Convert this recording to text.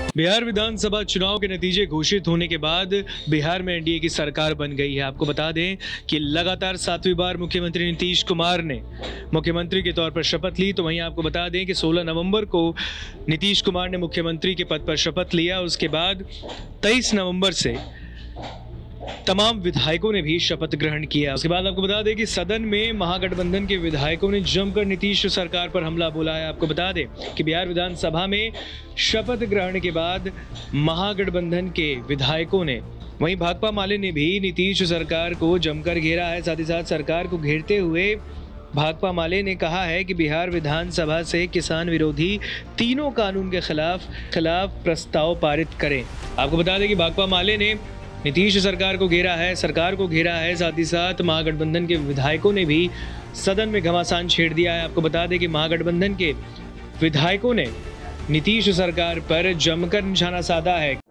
बिहार विधानसभा चुनाव के नतीजे घोषित होने के बाद बिहार में एनडीए की सरकार बन गई है। आपको बता दें कि लगातार 7वीं बार मुख्यमंत्री नीतीश कुमार ने मुख्यमंत्री के तौर पर शपथ ली। तो वहीं आपको बता दें कि 16 नवंबर को नीतीश कुमार ने मुख्यमंत्री के पद पर शपथ लिया। उसके बाद 23 नवंबर से तमाम विधायकों ने भी शपथ ग्रहण किया। उसके बाद आपको बता दें कि सदन में महागठबंधन के विधायकों ने जमकर नीतीश सरकार पर हमला बोला है। आपको बता दें कि बिहार विधानसभा में शपथ ग्रहण के बाद महागठबंधन के विधायकों ने, वहीं भाकपा माले ने भी नीतीश सरकार को जमकर घेरा है। साथ ही साथ सरकार को घेरते हुए भाकपा माले ने कहा है कि बिहार विधानसभा से किसान विरोधी तीनों कानून के खिलाफ प्रस्ताव पारित करें। आपको बता दें कि भाकपा माले ने नीतीश सरकार को घेरा है, सरकार को घेरा है। साथ ही साथ महागठबंधन के विधायकों ने भी सदन में घमासान छेड़ दिया है। आपको बता दें कि महागठबंधन के विधायकों ने नीतीश सरकार पर जमकर निशाना साधा है।